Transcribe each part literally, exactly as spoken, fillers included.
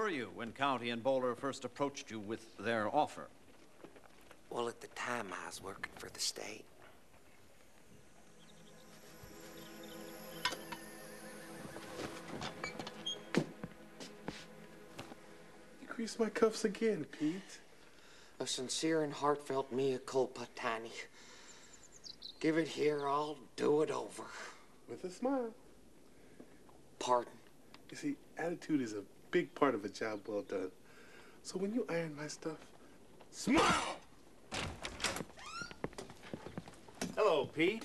were you when County and Bowler first approached you with their offer? Well, at the time, I was working for the state. You creased my cuffs again, Pete. A sincere and heartfelt mea culpa, Tiny. Give it here, I'll do it over. With a smile. Pardon? You see, attitude is a big part of a job well done. So when you iron my stuff, smile! Hello, Pete.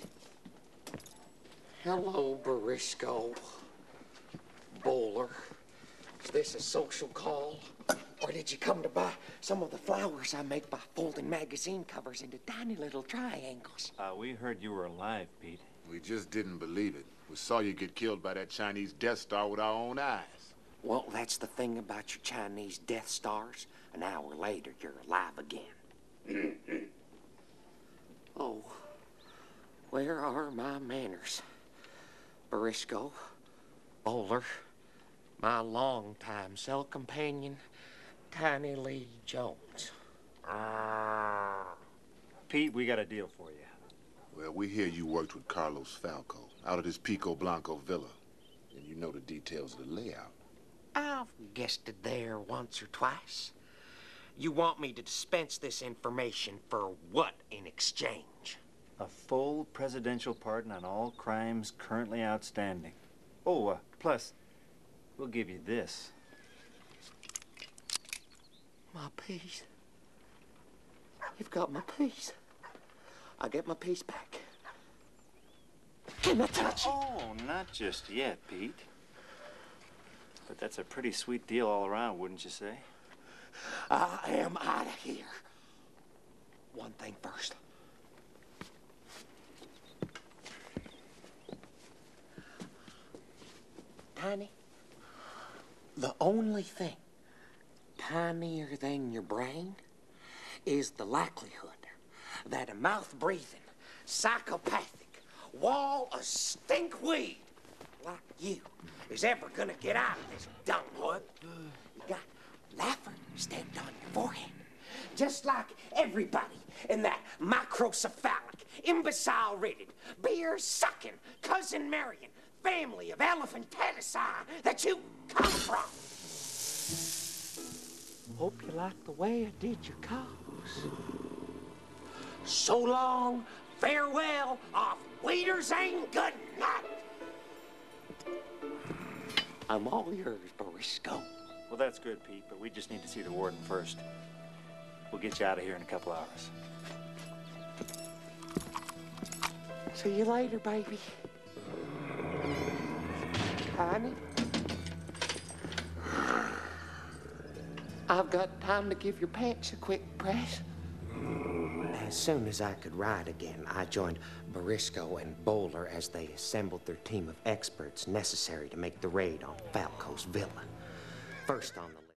Hello, Barisco. Bowler. Is this a social call? Or did you come to buy some of the flowers I make by folding magazine covers into tiny little triangles? Uh, we heard you were alive, Pete. We just didn't believe it. We saw you get killed by that Chinese Death Star with our own eyes. Well, that's the thing about your Chinese Death Stars. An hour later, you're alive again. Oh, where are my manners? Barisco, Bowler, my longtime cell companion, Tiny Lee Jones. Pete, we got a deal for you. Well, we hear you worked with Carlos Falco out of his Pico Blanco villa. And you know the details of the layout. I've guested there once or twice. You want me to dispense this information for what in exchange? A full presidential pardon on all crimes currently outstanding. Oh, uh, plus, we'll give you this. My piece. You've got my piece. I get my piece back. Can I touch it? Oh, not just yet, Pete. But that's a pretty sweet deal all around, wouldn't you say? I am out of here. One thing first. Tiny, the only thing tinier than your brain is the likelihood that a mouth-breathing, psychopathic, wall of stinkweed like you is ever gonna get out of this dunghood. You got laughter stamped on your forehead, just like everybody in that microcephalic, imbecile-ridden, beer-sucking, cousin Marion family of elephantitis that you come from. Hope you like the way I did your cause. So long, farewell, off waiters ain't good night. I'm all yours, Barisco. Well, that's good, Pete, but we just need to see the warden first. We'll get you out of here in a couple hours. See you later, baby. Honey, I've got time to give your pants a quick press. As soon as I could ride again, I joined Barisco and Bowler as they assembled their team of experts necessary to make the raid on Falco's villa. First on the